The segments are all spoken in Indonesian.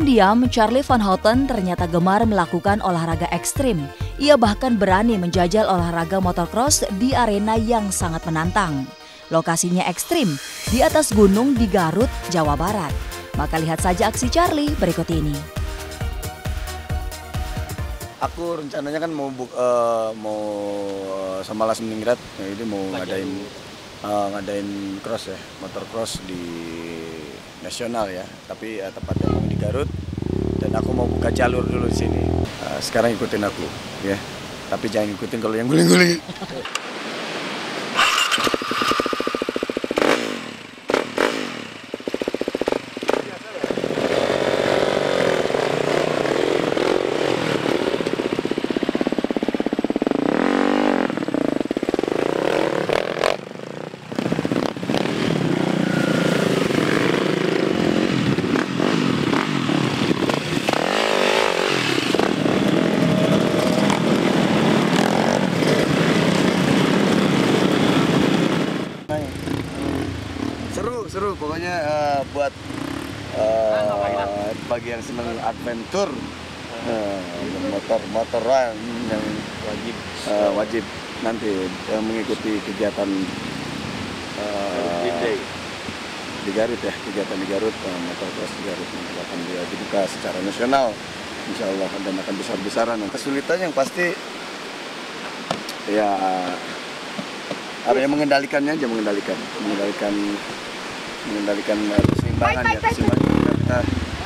Diam-diam, Charlie Van Houten ternyata gemar melakukan olahraga ekstrim. Ia bahkan berani menjajal olahraga motocross di arena yang sangat menantang. Lokasinya ekstrim, di atas gunung di Garut, Jawa Barat. Maka lihat saja aksi Charlie berikut ini. Aku rencananya kan mau sama Lasminingrat, jadi mau ngadain cross ya, motor cross di nasional ya, tapi tepatnya mau di Garut, dan aku mau buka jalur dulu di sini. Sekarang ikutin aku ya, tapi jangan ikutin kalau yang guling-guling. Seru pokoknya, buat bagi yang senang adventure, motoran yang wajib nanti mengikuti kegiatan di Garut ya, kegiatan di Garut, motocross di Garut nanti akan dibuka secara nasional, insya Allah, dan akan besar-besaran. Kesulitan yang pasti ya ada yang mengendalikannya aja, mengendalikan keseimbangan ya, keseimbangan kita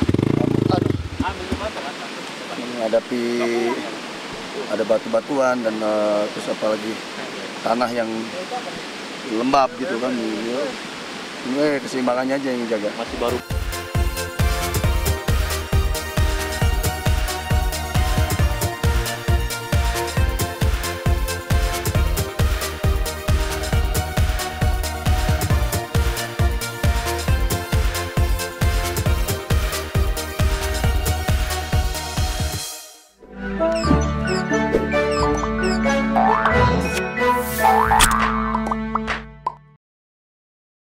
menghadapi ada batu-batuan dan terus apalagi tanah yang lembab gitu kan, keseimbangannya aja yang dijaga. Masih baru.